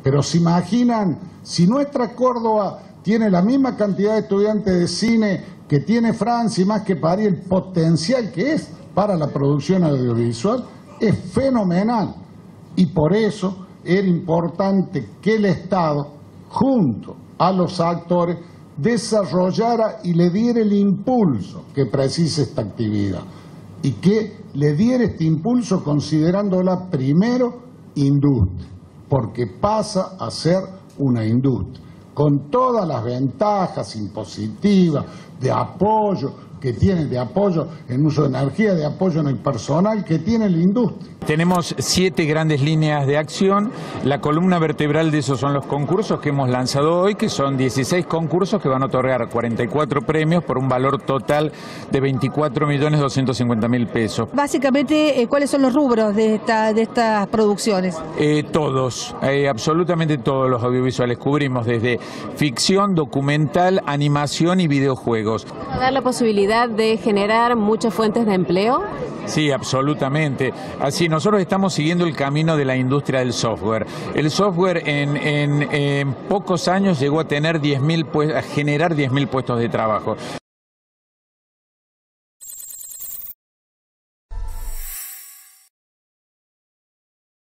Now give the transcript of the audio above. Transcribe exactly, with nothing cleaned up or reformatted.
Pero se imaginan, si nuestra Córdoba tiene la misma cantidad de estudiantes de cine que tiene Francia y más que París, el potencial que es para la producción audiovisual es fenomenal. Y por eso era importante que el Estado, junto a los actores, desarrollara y le diera el impulso que precisa esta actividad. Y que le diera este impulso considerándola primero industria, porque pasa a ser una industria, con todas las ventajas impositivas, de apoyo que tiene, de apoyo en uso de energía, de apoyo en el personal que tiene la industria. Tenemos siete grandes líneas de acción. La columna vertebral de esos son los concursos que hemos lanzado hoy, que son dieciséis concursos que van a otorgar cuarenta y cuatro premios por un valor total de veinticuatro millones doscientos cincuenta mil pesos. Básicamente, eh, ¿cuáles son los rubros de, esta, de estas producciones? Eh, todos, eh, absolutamente todos los audiovisuales. Cubrimos desde ficción, documental, animación y videojuegos. ¿Va a dar la posibilidad de generar muchas fuentes de empleo? Sí, absolutamente. Así, nosotros estamos siguiendo el camino de la industria del software. El software en, en, en pocos años llegó a tener diez mil, a generar diez mil puestos de trabajo.